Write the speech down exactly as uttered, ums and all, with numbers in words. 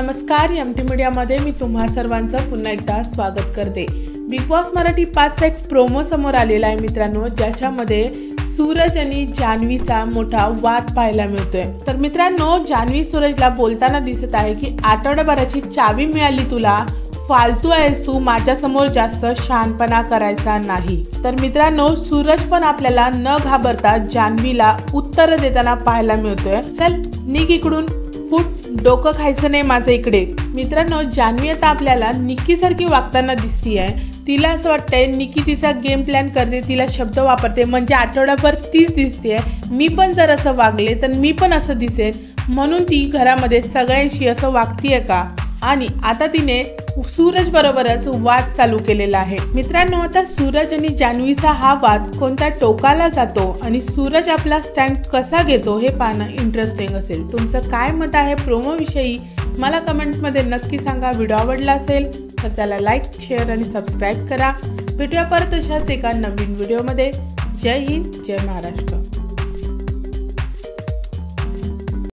नमस्कार, M T मीडियामध्ये मी तुम्हा सर्वांचं पुन्हा एकदा स्वागत करते। बिग बॉस मराठी पाच एक प्रोमो समोर आलेला आहे मित्रांनो, ज्याच्यामध्ये सूरज आणि जान्हवीचा मोठा वाद पाहायला मिळतोय। तर मित्रांनो, जान्हवी सूरजला बोलताना दिसत आहे की आठवड्याभराची चावी मिळाली तुला, फालतू आहेस तू, माझ्या समोर जास्त शहाणपणा करायचा नाही। तर मित्रांनो, सूरज पण आपल्याला न घाबरता जान्हवीला उत्तर देताना पाहायला मिळतोय। चल निघ इकडून, फुट, डोकं खायचं नाही माझं इकडे। मित्रांनो, जान्हवी आता आपल्याला निक्की सारखी वागताना दिसतीये। तिला असं वाटतंय निक्की तिचा गेम प्लॅन करते, तिला शब्द वापरते, म्हणजे आठवड्याभर तीच दिसते। मी पण जर असं वागले तर मी पण असं दिसेल, म्हणून ती घरामध्ये सगळ्यांशी असं वागतीये का? आणि आता तिने सूरज बरोबरच वाद चालू केलेला आहे। मित्रांनो, आता सूरज आणि जान्हवीचा हा वाद कोणत्या टोकाला जातो आणि सूरज आपला स्टँड कसा घेतो हे पाहणं इंटरेस्टिंग असेल। तुमचं काय मत आहे प्रोमो विषयी मला कमेंटमध्ये नक्की सांगा। व्हिडिओ आवडला असेल तर त्याला लाईक, शेअर आणि सबस्क्राईब करा। भेटूया परत अशाच एका नवीन व्हिडिओमध्ये। जय हिंद, जय महाराष्ट्र।